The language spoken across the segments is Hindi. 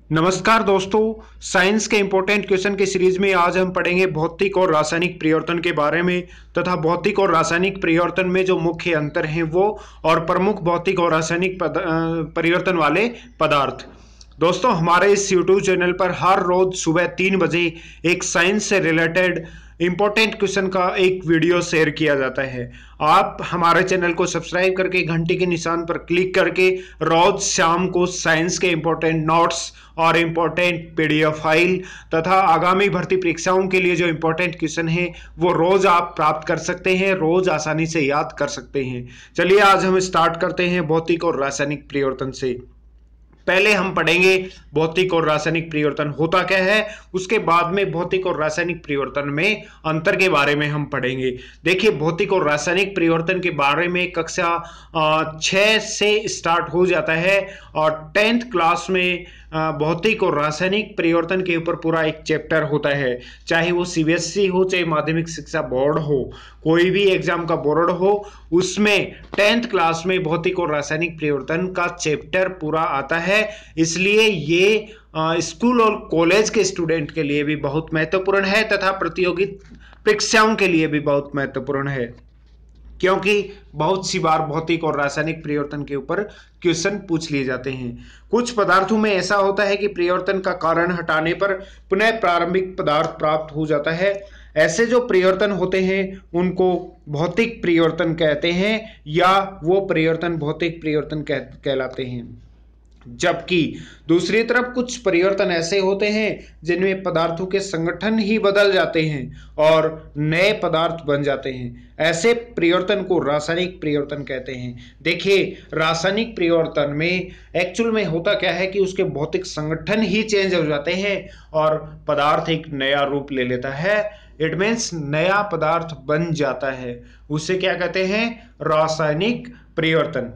नमस्कार दोस्तों, साइंस के इम्पोर्टेंट क्वेश्चन की सीरीज में आज हम पढ़ेंगे भौतिक और रासायनिक परिवर्तन के बारे में तथा भौतिक और रासायनिक परिवर्तन में जो मुख्य अंतर हैं वो और प्रमुख भौतिक और रासायनिक परिवर्तन वाले पदार्थ। दोस्तों, हमारे इस YouTube चैनल पर हर रोज सुबह 3 बजे एक साइंस से रिलेटेड इंपॉर्टेंट क्वेश्चन का एक वीडियो शेयर किया जाता है। आप हमारे चैनल को सब्सक्राइब करके घंटी के निशान पर क्लिक करके रोज शाम को साइंस के इंपॉर्टेंट नोट्स और इंपॉर्टेंट पीडीएफ फाइल तथा आगामी भर्ती परीक्षाओं के लिए जो इंपॉर्टेंट क्वेश्चन है वो रोज आप प्राप्त कर सकते हैं, रोज आसानी से याद कर सकते हैं। चलिए आज हम स्टार्ट करते हैं भौतिक और रासायनिक परिवर्तन से। पहले हम पढ़ेंगे भौतिक और रासायनिक परिवर्तन होता क्या है, उसके बाद में भौतिक और रासायनिक परिवर्तन में अंतर के बारे में हम पढ़ेंगे। देखिए, भौतिक और रासायनिक परिवर्तन के बारे में कक्षा 6 से स्टार्ट हो जाता है और 10th क्लास में भौतिक और रासायनिक परिवर्तन के ऊपर पूरा एक चैप्टर होता है। चाहे वो सीबीएसई हो, चाहे माध्यमिक शिक्षा बोर्ड हो, कोई भी एग्जाम का बोर्ड हो, उसमें 10th क्लास में भौतिक और रासायनिक परिवर्तन का चैप्टर पूरा आता है। इसलिए ये स्कूल और कॉलेज के स्टूडेंट के लिए भी बहुत महत्वपूर्ण है तथा प्रतियोगी परीक्षाओं के लिए भी बहुत महत्वपूर्ण है, क्योंकि बहुत सी बार भौतिक और रासायनिक परिवर्तन के ऊपर क्वेश्चन पूछ लिए जाते हैं। कुछ पदार्थों में ऐसा होता है कि परिवर्तन का कारण हटाने पर पुनः प्रारंभिक पदार्थ प्राप्त हो जाता है। ऐसे जो परिवर्तन होते हैं उनको भौतिक परिवर्तन कहते हैं या वो परिवर्तन भौतिक परिवर्तन कहलाते हैं। जबकि दूसरी तरफ कुछ परिवर्तन ऐसे होते हैं जिनमें पदार्थों के संगठन ही बदल जाते हैं और नए पदार्थ बन जाते हैं। ऐसे परिवर्तन को रासायनिक परिवर्तन कहते हैं। देखिए, रासायनिक परिवर्तन में एक्चुअल में होता क्या है कि उसके भौतिक संगठन ही चेंज हो जाते हैं और पदार्थ एक नया रूप ले लेता है। इट मीन्स नया पदार्थ बन जाता है। उसे क्या कहते हैं? रासायनिक परिवर्तन।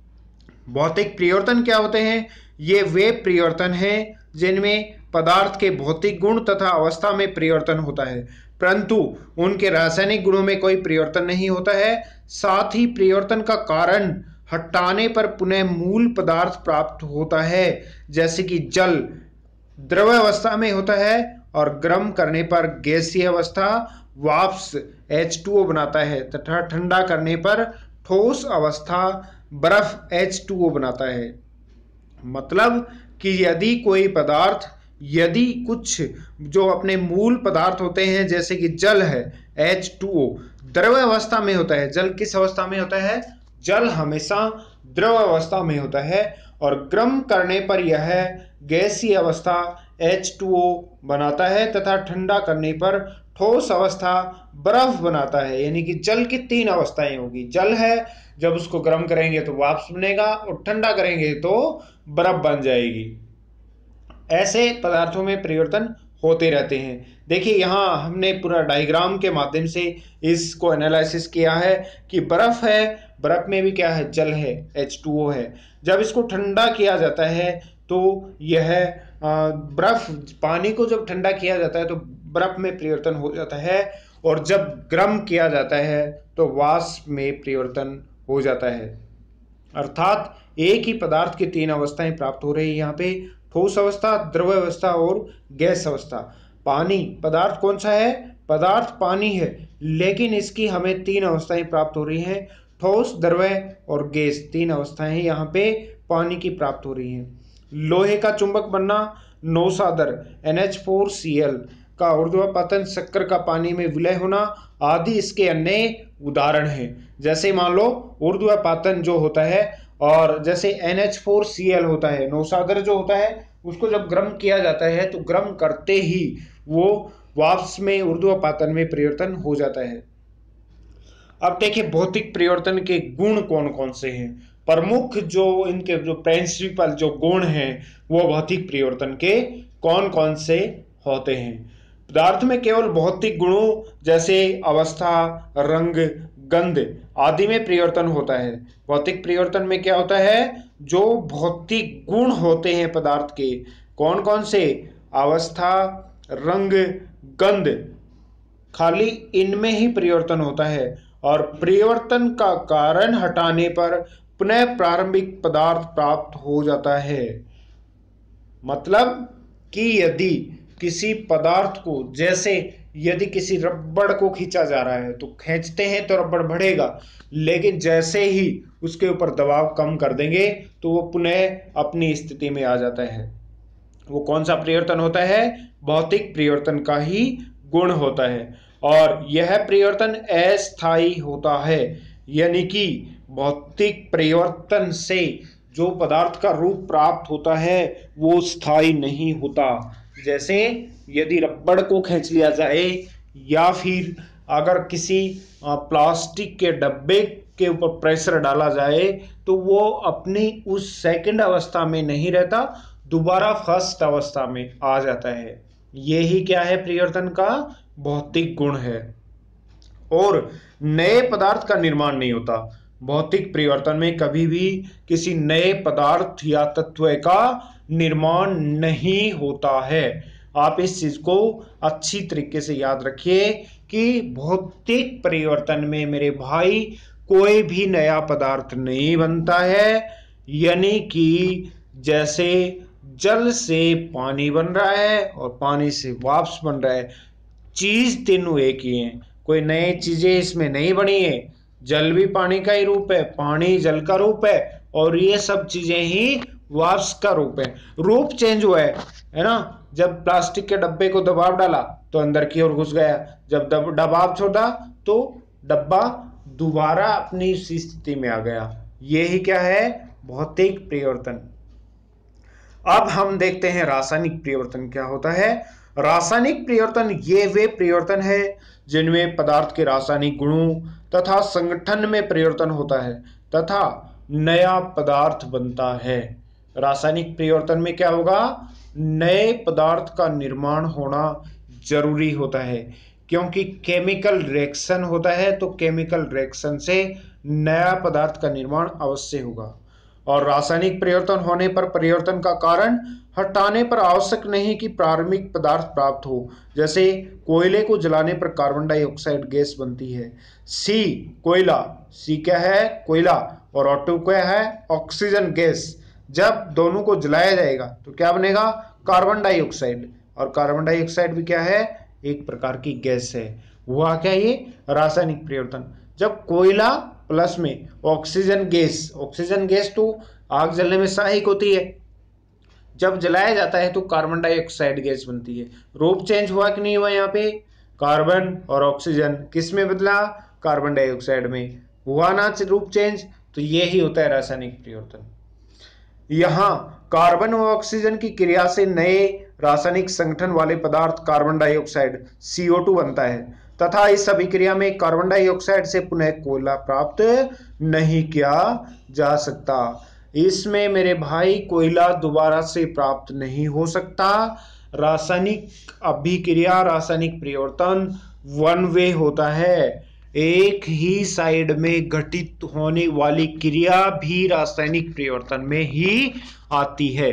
भौतिक परिवर्तन क्या होते हैं? ये वे परिवर्तन हैं जिनमें पदार्थ के भौतिक गुण तथा अवस्था में परिवर्तन होता है, परंतु उनके रासायनिक गुणों में कोई परिवर्तन नहीं होता है। साथ ही परिवर्तन का कारण हटाने पर पुनः मूल पदार्थ प्राप्त होता है, जैसे कि जल द्रव अवस्था में होता है और गर्म करने पर गैसीय अवस्था वाष्प H2O बनाता है तथा ठंडा करने पर ठोस अवस्था बर्फ H2O बनाता है। मतलब कि यदि कोई पदार्थ, यदि कुछ जो अपने मूल पदार्थ होते हैं जैसे कि जल है H2O, द्रव अवस्था में होता है। जल किस अवस्था में होता है? जल हमेशा द्रव अवस्था में होता है और गर्म करने पर यह गैसीय अवस्था H2O बनाता है तथा ठंडा करने पर ठोस अवस्था बर्फ बनाता है। यानी कि जल की 3 अवस्थाएं होगी। जल है, जब उसको गर्म करेंगे तो वाष्प बनेगा और ठंडा करेंगे तो बर्फ बन जाएगी। ऐसे पदार्थों में परिवर्तन होते रहते हैं। देखिए, यहाँ हमने पूरा डायग्राम के माध्यम से इसको एनालिसिस किया है कि बर्फ है, बर्फ में भी क्या है? जल है, H2O है। जब इसको ठंडा किया जाता है तो यह बर्फ, पानी को जब ठंडा किया जाता है तो बर्फ में परिवर्तन हो जाता है और जब गर्म किया जाता है तो वाष्प में परिवर्तन हो जाता है। अर्थात एक ही पदार्थ की 3 अवस्थाएं प्राप्त हो रही है यहाँ पे: ठोस अवस्था, द्रव अवस्था और गैस अवस्था। पानी पदार्थ कौन सा है? पदार्थ पानी है, लेकिन इसकी हमें 3 अवस्थाएं प्राप्त हो रही हैं: ठोस, द्रव और गैस। 3 अवस्थाएं यहाँ पे पानी की प्राप्त हो रही हैं। लोहे का चुंबक बनना, नौसादर NH4Cl का ऊर्ध्वापातन, शक्कर का पानी में विलय होना आदि इसके अन्य उदाहरण हैं। जैसे मान लो ऊर्ध्वापातन जो होता है, और जैसे NH4Cl होता है, नौसादर जो होता है, उसको जब गर्म किया जाता है तो गर्म करते ही वो वाष्प में, ऊर्ध्वापातन में परिवर्तन हो जाता है। अब देखिए, भौतिक परिवर्तन के गुण कौन कौन से हैं। प्रमुख जो इनके जो प्रिंसिपल जो गुण हैं वो भौतिक परिवर्तन के कौन कौन से होते हैं। पदार्थ में केवल भौतिक गुणों जैसे अवस्था, रंग, गंध आदि में परिवर्तन होता है। भौतिक परिवर्तन में क्या होता है? जो भौतिक गुण होते हैं पदार्थ के, कौन कौन से? अवस्था, रंग, गंध, खाली इनमें ही परिवर्तन होता है और परिवर्तन का कारण हटाने पर पुनः प्रारंभिक पदार्थ प्राप्त हो जाता है। मतलब कि यदि किसी पदार्थ को, जैसे यदि किसी रबड़ को खींचा जा रहा है तो खींचते हैं तो रबड़ बढ़ेगा, लेकिन जैसे ही उसके ऊपर दबाव कम कर देंगे तो वो पुनः अपनी स्थिति में आ जाता है। वो कौन सा परिवर्तन होता है? भौतिक परिवर्तन का ही गुण होता है, और यह परिवर्तन अस्थायी होता है, यानी कि भौतिक परिवर्तन से जो पदार्थ का रूप प्राप्त होता है वो स्थायी नहीं होता। जैसे यदि रबड़ को खींच लिया जाए या फिर अगर किसी प्लास्टिक के डब्बे के ऊपर प्रेशर डाला जाए तो वो अपनी उस सेकंड अवस्था में नहीं रहता, दोबारा फर्स्ट अवस्था में आ जाता है। यही क्या है? परिवर्तन का भौतिक गुण है। और नए पदार्थ का निर्माण नहीं होता। भौतिक परिवर्तन में कभी भी किसी नए पदार्थ या तत्व का निर्माण नहीं होता है। आप इस चीज को अच्छी तरीके से याद रखिए कि भौतिक परिवर्तन में मेरे भाई कोई भी नया पदार्थ नहीं बनता है। यानी कि जैसे जल से पानी बन रहा है और पानी से वाष्प बन रहा है, चीज तीनों एक ही है, कोई नई चीजें इसमें नहीं बनी है। जल भी पानी का ही रूप है, पानी जल का रूप है, और ये सब चीजें ही वाष्प का रूप है। रूप चेंज हुआ है ना। जब प्लास्टिक के डब्बे को दबाव डाला तो अंदर की ओर घुस गया, जब दबाव छोड़ा तो डब्बा दोबारा अपनी उसी स्थिति में आ गया। यही क्या है? भौतिक परिवर्तन। अब हम देखते हैं रासायनिक परिवर्तन क्या होता है। रासायनिक परिवर्तन ये वे परिवर्तन है जिनमें पदार्थ के रासायनिक गुणों तथा संगठन में परिवर्तन होता है तथा नया पदार्थ बनता है। रासायनिक परिवर्तन में क्या होगा? नए पदार्थ का निर्माण होना जरूरी होता है, क्योंकि केमिकल रिएक्शन होता है, तो केमिकल रिएक्शन से नया पदार्थ का निर्माण अवश्य होगा। और रासायनिक परिवर्तन होने पर परिवर्तन का कारण हटाने पर आवश्यक नहीं कि प्रारंभिक पदार्थ प्राप्त हो। जैसे कोयले को जलाने पर कार्बन डाइऑक्साइड गैस बनती है। सी कोयला, सी क्या है? कोयला, और O2 क्या है? Oxygen gas. जब दोनों को जलाया जाएगा तो क्या बनेगा? कार्बन डाइऑक्साइड, और कार्बन डाइऑक्साइड भी क्या है? एक प्रकार की गैस है। हुआ क्या ये? रासायनिक परिवर्तन। जब कोयला प्लस में ऑक्सीजन गैस, ऑक्सीजन गैस तो आग जलने में सहायक होती है, जब जलाया जाता है तो कार्बन डाइऑक्साइड गैस बनती है। रूप चेंज हुआ कि नहीं हुआ? यहाँ पे कार्बन और ऑक्सीजन किस में बदला? कार्बन डाइऑक्साइड में। हुआ ना रूप चेंज? तो यही होता है रासायनिक परिवर्तन। यहाँ कार्बन और ऑक्सीजन की क्रिया से नए रासायनिक संगठन वाले पदार्थ कार्बन डाइऑक्साइड CO2 बनता है तथा इस अभिक्रिया में कार्बन डाइऑक्साइड से पुनः कोयला प्राप्त नहीं किया जा सकता। इसमें मेरे भाई कोयला दोबारा से प्राप्त नहीं हो सकता। रासायनिक अभिक्रिया, रासायनिक परिवर्तन वन वे होता है। एक ही साइड में घटित होने वाली क्रिया भी रासायनिक परिवर्तन में ही आती है।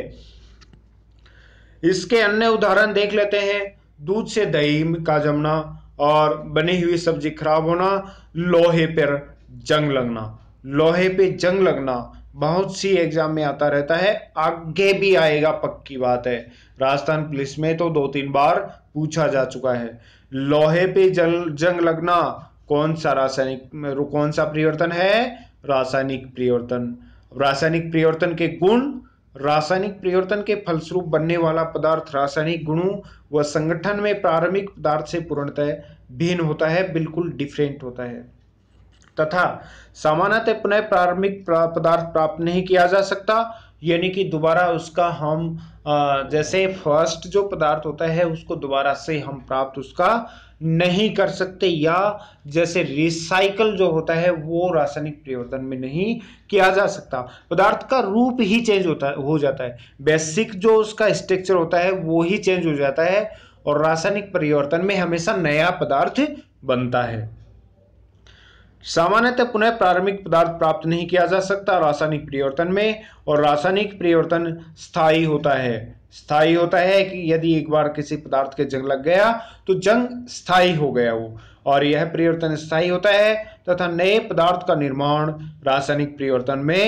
इसके अन्य उदाहरण देख लेते हैं। दूध से दही का जमना और बनी हुई सब्जी खराब होना, लोहे पर जंग लगना। लोहे पे जंग लगना बहुत सी एग्जाम में आता रहता है, आगे भी आएगा, पक्की बात है। राजस्थान पुलिस में तो 2-3 बार पूछा जा चुका है। लोहे पे जंग लगना कौन सा परिवर्तन है? रासायनिक परिवर्तन। रासायनिक परिवर्तन के गुण, रासायनिक परिवर्तन के फलस्वरूप बनने वाला पदार्थ रासायनिक गुणों व संगठन में प्रारंभिक पदार्थ से पूर्णतः भिन्न होता है, बिल्कुल डिफरेंट होता है, तथा सामान्यतः पुनः प्रारंभिक पदार्थ प्राप्त नहीं किया जा सकता। यानी कि दोबारा उसका हम जैसे फर्स्ट जो पदार्थ होता है उसको दोबारा से हम प्राप्त उसका नहीं कर सकते, या जैसे रिसाइकल जो होता है वो रासायनिक परिवर्तन में नहीं किया जा सकता। पदार्थ का रूप ही चेंज हो जाता है, बेसिक जो उसका स्ट्रक्चर होता है वो ही चेंज हो जाता है, और रासायनिक परिवर्तन में हमेशा नया पदार्थ बनता है। सामान्यतः पुनः प्रारंभिक पदार्थ प्राप्त नहीं किया जा सकता रासायनिक परिवर्तन में, और रासायनिक परिवर्तन स्थायी होता है। स्थायी होता है कि यदि एक बार किसी पदार्थ के जंग लग गया तो जंग स्थायी हो गया वो, और यह परिवर्तन स्थायी होता है तथा नए पदार्थ का निर्माण रासायनिक परिवर्तन में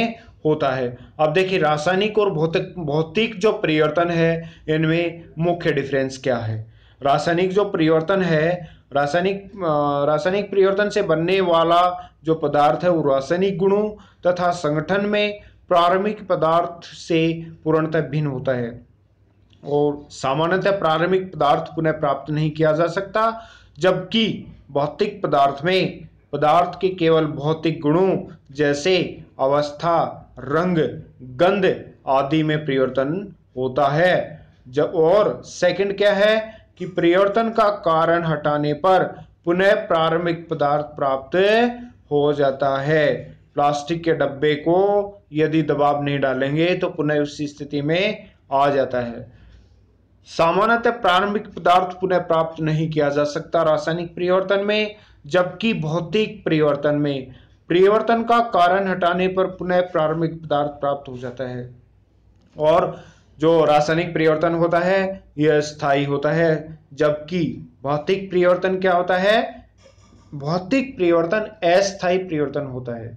होता है। अब देखिए रासायनिक और भौतिक जो परिवर्तन है इनमें मुख्य डिफरेंस क्या है। रासायनिक जो परिवर्तन है, रासायनिक परिवर्तन से बनने वाला जो पदार्थ है वो रासायनिक गुणों तथा संगठन में प्रारंभिक पदार्थ से पूर्णतः भिन्न होता है और सामान्यतः प्रारंभिक पदार्थ पुनः प्राप्त नहीं किया जा सकता, जबकि भौतिक पदार्थ में पदार्थ के केवल भौतिक गुणों जैसे अवस्था, रंग, गंध आदि में परिवर्तन होता है। जब और सेकंड क्या है कि परिवर्तन का कारण हटाने पर पुनः प्रारंभिक पदार्थ प्राप्त हो जाता है। प्लास्टिक के डब्बे को यदि दबाव नहीं डालेंगे तो पुनः उसी स्थिति में आ जाता है। सामान्यतः प्रारंभिक पदार्थ पुनः प्राप्त नहीं किया जा सकता रासायनिक परिवर्तन में, जबकि भौतिक परिवर्तन में परिवर्तन का कारण हटाने पर पुनः प्रारंभिक पदार्थ प्राप्त हो जाता है। और जो रासायनिक परिवर्तन होता है यह स्थायी होता है, जबकि भौतिक परिवर्तन क्या होता है, भौतिक परिवर्तन अस्थायी परिवर्तन होता है।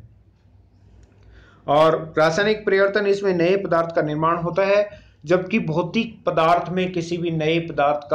और रासायनिक परिवर्तन इसमें नए पदार्थ का निर्माण होता है, जबकि भौतिक पदार्थ में किसी भी नए पदार्थ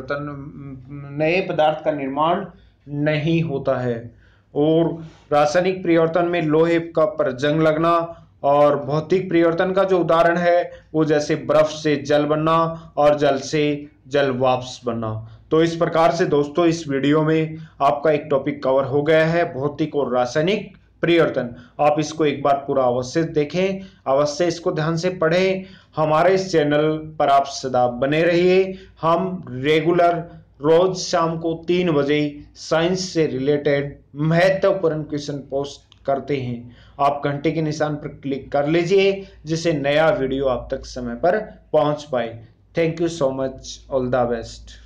का निर्माण नहीं होता है। और रासायनिक परिवर्तन में लोहे का पर जंग लगना और भौतिक परिवर्तन का जो उदाहरण है वो जैसे बर्फ से जल बनना और जल से जल वाष्प बनना। तो इस प्रकार से दोस्तों इस वीडियो में आपका एक टॉपिक कवर हो गया है, भौतिक और रासायनिक परिवर्तन। आप इसको एक बार पूरा अवश्य देखें, अवश्य इसको ध्यान से पढ़ें। हमारे इस चैनल पर आप सदा बने रहिए। हम रेगुलर रोज शाम को 3 बजे साइंस से रिलेटेड महत्वपूर्ण क्वेश्चन पोस्ट करते हैं। आप घंटे के निशान पर क्लिक कर लीजिए जिससे नया वीडियो आप तक समय पर पहुंच पाए। Thank you so much, all the best.